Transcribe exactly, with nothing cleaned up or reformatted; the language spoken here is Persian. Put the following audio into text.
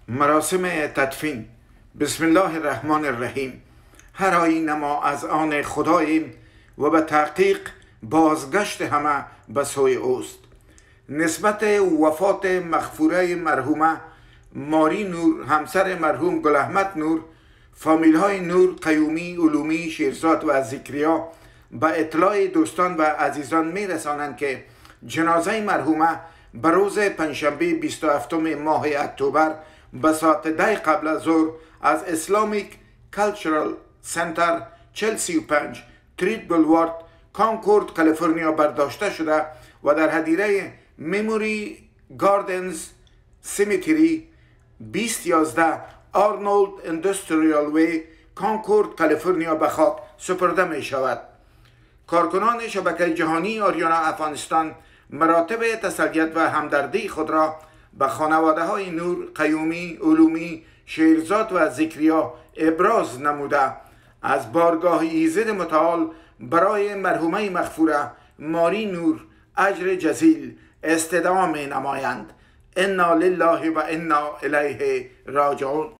مراسم تدفین. بسم الله الرحمن الرحیم. هر آیین ما از آن خداییم و به تحقیق بازگشت همه به سوی اوست. نسبت وفات مغفوره مرحومه ماری نور، همسر مرحوم گل احمد نور، فامیل های نور، قیومی، علومی، شیرزاد و ذکریا به اطلاع دوستان و عزیزان می رسانند که جنازه مرحومه به روز پنجشنبه بیست و هفتم ماه اکتبر به ساعت ده قبل از ظهر از اسلامیک کالچرال سنتر چهل و پنج تریت بولوارد، کانکورد، کالیفرنیا برداشته شده و در هدیره میموری گاردنز سیمیتری بیست یازده آرنولد اندستریال وی، کانکورد، کالیفرنیا به خاک سپرده می شود. کارکنان شبکه جهانی آریانا افغانستان مراتب تسلیت و همدردی خود را به خانواده های نور، قیومی، علومی، شیرزاد و ذکریا ابراز نموده از بارگاه ایزد متعال برای مرحومه مغفوره ماری نور اجر جزیل استدعا می نمایند. انا لله و انا الیه راجعون.